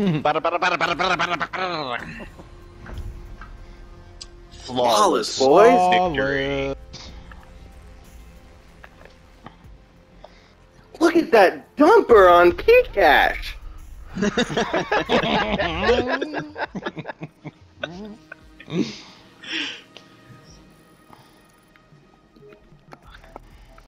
Flawless, boys. Victory. Look at that dumper on P-Cash.